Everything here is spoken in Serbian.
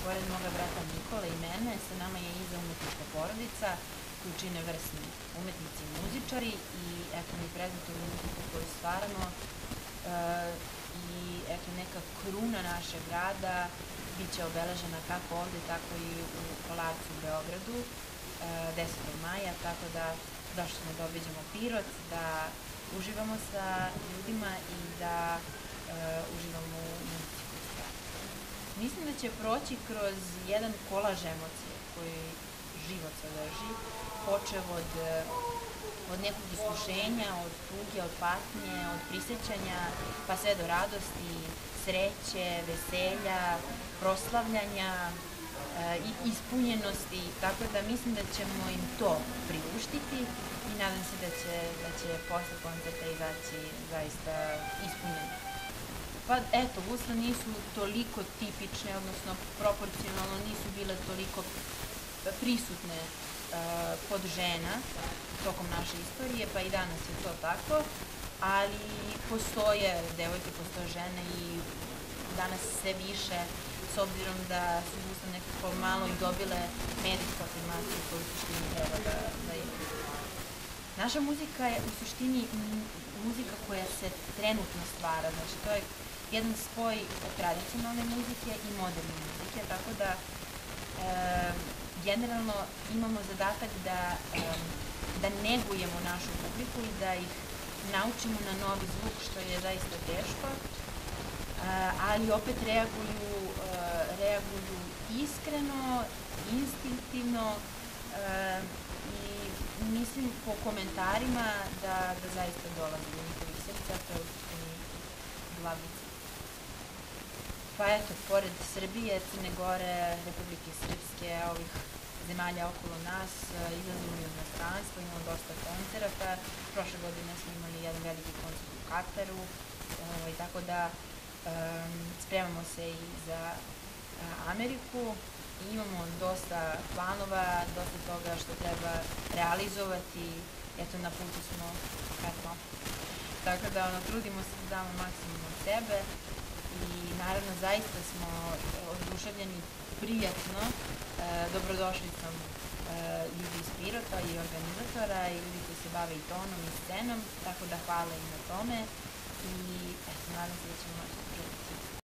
Pored moga brata Nikola i mene, sa nama je Iza umetnička porodica koju čine vrsni umetnici i muzičari i eto mi prezentujemo muziku koju stvaramo i eto neka kruna našeg rada bit će obeležena kako ovde, tako i u Palacu u Beogradu 10. maja, tako da došli smo da obiđemo Pirot, da uživamo sa ljudima i da uživamo u muzici koju stvaramo. Mislim da će proći kroz jedan kolaž emocije koji život sadrži, počev od nekog iskušenja, od tuge, od patnje, od prisećanja, pa sve do radosti, sreće, veselja, proslavljanja i ispunjenosti, tako da mislim da ćemo im to priuštiti i nadam se da će posle koncerta izaći zaista ispunjeni. Pa eto, gusle nisu toliko tipične, odnosno proporcionalno nisu bile toliko prisutne kod žena tokom naše istorije, pa i danas je to tako, ali postoje devojke, postoje žene i danas sve više, s obzirom da su gusle nekako malo i dobile medijsku afirmaciju koju u suštini treba da imaju. Naša muzika je u suštini muzika koja se trenutno stvara, znači to je jedan spoj tradicionalne muzike i moderne muzike, tako da generalno imamo zadatak da negujemo našu publiku i da ih naučimo na novi zvuk, što je zaista teško, ali opet reaguju iskreno, instinktivno i mislim po komentarima da zaista dolazi do njihovih srca, to je u suštini glavni cilj. Pa eto, pored Srbije, Crne Gore, Republike Srpske, ovih zemalja okolo nas, izlazimo u inostranstvo, imamo dosta koncerata. Prošle godine smo imali jedan veliki koncert u Kataru, tako da spremamo se i za Ameriku i imamo dosta planova, dosta toga što treba realizovati. Eto, na putu smo ka tome. Tako da trudimo se da damo maksimum od sebe i naravno zaista smo oduševljeni prijatno dobrodošlicom ljudi iz Pirota i organizatora i ljudi koji se bave i tonom i scenom, tako da hvala im na tome i eto, nadam se da ćemo moći da